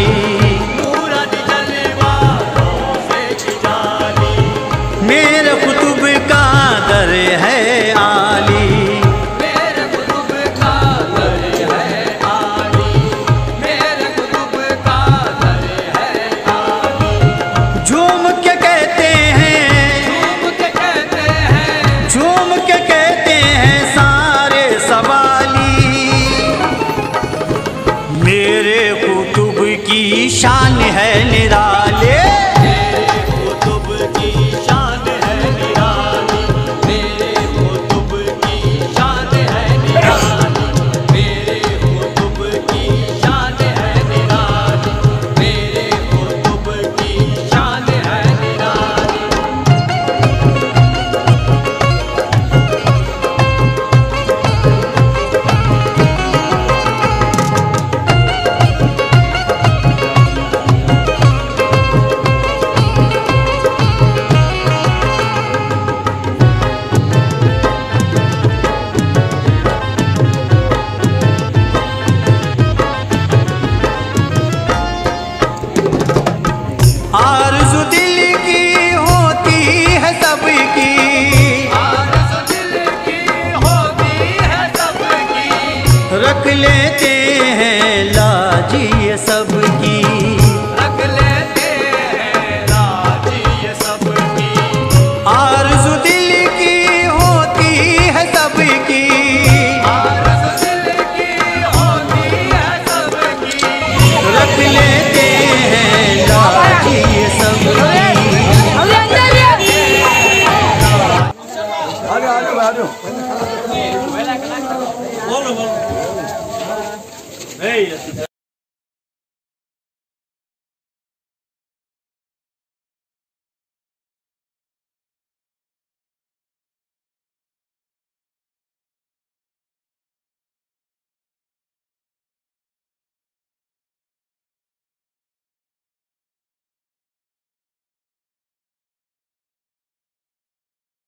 जाली, नूरानी जलवा रोज़े की जाली। मेरे कुतुब का दर है आली, मेरे कुतुब का दर है आली, मेरे कुतुब का दर है आली। झूम के कहते हैं, झूम के कहते हैं, झूम के कहते हैं सारे सवाली। मेरे कुतुब की शान है निराले, मेरे कुतुब की शान है निराली, मेरे कुतुब की शान है निराली, मेरे कुतुब की शान है निराली, मेरे कुतुब की शान है निराली। आरज़ू दिल की होती है सबकी, आरज़ू दिल की होती है सबकी, रख लेते हैं लाज ये सबकी, रख लेते हैं लाज ये सबकी। आरज़ू दिल की होती है सबकी, आरज़ू दिल की होती है सबकी, रख लेते हैं लाज ये सबकी। आ जाओ।